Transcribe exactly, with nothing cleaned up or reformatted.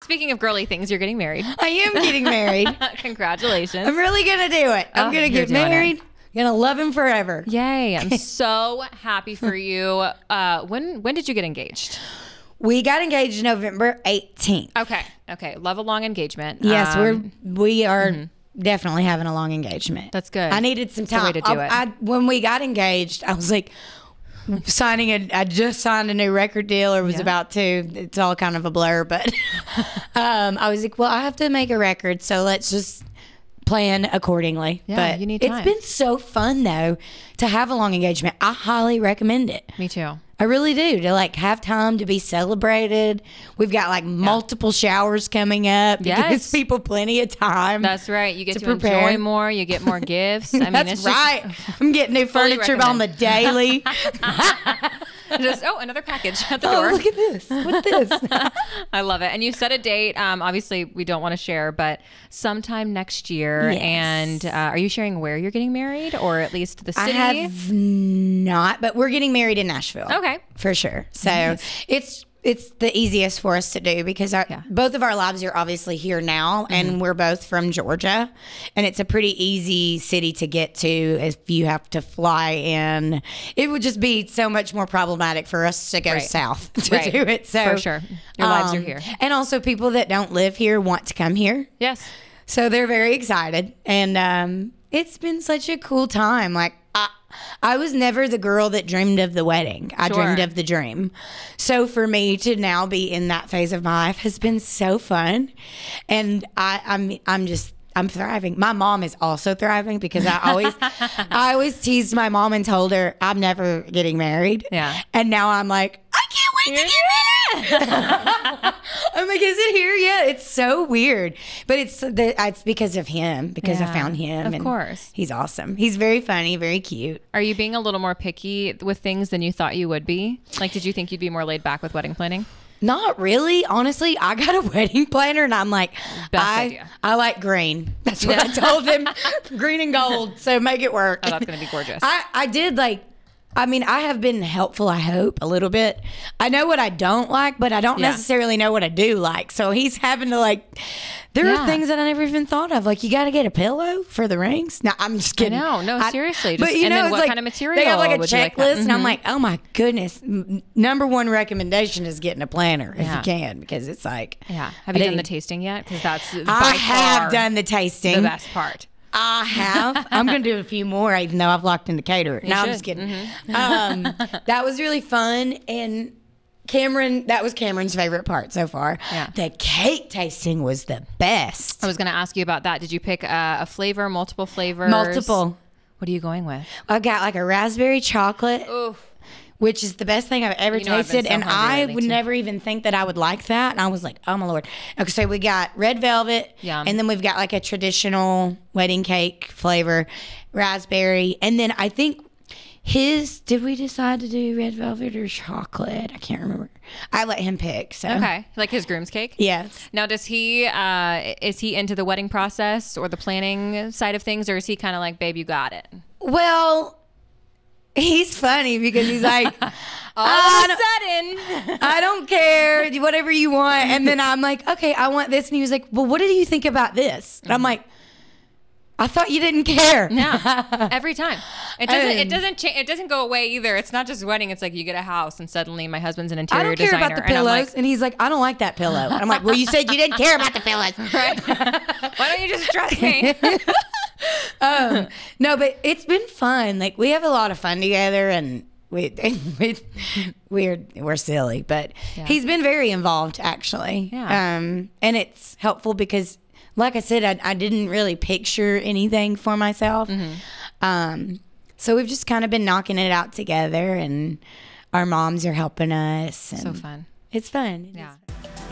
Speaking of girly things, you're getting married. I am getting married. Congratulations. I'm really going to do it. I'm Oh, going to you're get doing married. it. I'm going to love him forever. Yay. I'm so happy for you. Uh, when when did you get engaged? We got engaged November eighteenth. Okay. Okay. Love a long engagement. Yes, Um, we're we are mm-hmm. definitely having a long engagement. That's good. I needed some That's the time. way to do I, it. I, when we got engaged, I was like signing a. I just signed a new record deal, or was Yeah. about to. It's all kind of a blur, but um, I was like, well, I have to make a record, so let's just plan accordingly. Yeah, but you need it's time. been so fun though to have a long engagement. I highly recommend it. Me too. I really do, to like have time to be celebrated. We've got like multiple showers coming up. It Yes. gives people plenty of time. That's right. You get To to, prepare. enjoy more. You get more gifts. I mean, That's it's right. I'm getting new Fully furniture on the daily. Just, just oh, another package at the Oh, door. look at this. What's this? I love it. And you set a date. Um, obviously, we don't want to share, but sometime next year. Yes. And uh, are you sharing where you're getting married, or at least the I city? have not, but we're getting married in Nashville. Okay. For sure. So it's it's the easiest for us to do because our, Yeah. both of our lives are obviously here now, and we're both from Georgia, and it's a pretty easy city to get to if you have to fly in. It would just be so much more problematic for us to go Right. south to Right. do it. So For sure. Your lives are um, here. and also people that don't live here want to come here. Yes. So they're very excited. And um, it's been such a cool time. Like, I, I was never the girl that dreamed of the wedding. I Sure. dreamed of the dream. So for me to now be in that phase of my life has been so fun. And I, I'm, I'm just, I'm thriving. My mom is also thriving because I always, I always teased my mom and told her I'm never getting married. Yeah. And now I'm like, I can't wait to get married. I'm like, is it here yet? It's so weird, but it's the, it's because of him, because I Yeah, found him. of and course. he's awesome. He's very funny, very cute. Are you being a little more picky with things than you thought you would be? Like, did you think you'd be more laid back with wedding planning? Not really, honestly. I got a wedding planner, and I'm like, Best I idea. I like green. That's what I told him, green and gold. So make it work. Oh, that's going to be gorgeous. I I did like. I mean, I have been helpful, I hope, a little bit. I know what I don't like, but I don't Yeah. necessarily know what I do like. So he's having to like, there Yeah. are things that I never even thought of. Like, you got to get a pillow for the rings. No, I'm just kidding. know. No, seriously. but Just- you and know, then it's what like, kind of material they have like a would you like checklist, that? and I'm Mhm. like, oh my goodness. M- number one recommendation is getting a planner if Yeah. you can, because it's like, Yeah. Have I you done the didn't- tasting yet? Because that's I by have far done the tasting. the best part. I have. I'm going to do a few more, even though I've locked in the caterer. No, I'm should. just kidding. Um, that was really fun. And Cameron, that was Cameron's favorite part so far. Yeah. The cake tasting was the best. I was going to ask you about that. Did you pick uh, a flavor, multiple flavors? Multiple. What are you going with? I got like a raspberry chocolate, Ooh. which is the best thing I've ever You know I've been tasted. so and hungry I lately, would too. never even think that I would like that. And I was like, oh my Lord. Okay, so we got red velvet. Yum. And then we've got like a traditional wedding cake flavor, raspberry. And then I think his, did we decide to do red velvet or chocolate? I can't remember. I let him pick. So Okay. Like his groom's cake? Yes. Now, does he, uh, is he into the wedding process or the planning side of things, or is he kind of like, babe, you got it? Well, he's funny because he's like, All I of a sudden. I don't care, do whatever you want. And then I'm like, okay, I want this. And he was like, well, what do you think about this? And I'm like, I thought you didn't care. Yeah, every time. It doesn't. Um, It doesn't. Cha- it doesn't go away either. It's not just wedding. It's like you get a house, and suddenly my husband's an I interior don't care designer. about the and I'm pillows. like, And he's like, I don't like that pillow. And I'm like, well, you said you didn't care about the pillows. right? Why don't you just trust me? um, no, but it's been fun. Like, we have a lot of fun together, and we, we we're we're silly, but Yeah. he's been very involved actually. Yeah. Um, and it's helpful because, like I said, I, I didn't really picture anything for myself. Mm-hmm. Um, so we've just kind of been knocking it out together, and our moms are helping us. And So fun. It's fun. It Yeah. is fun.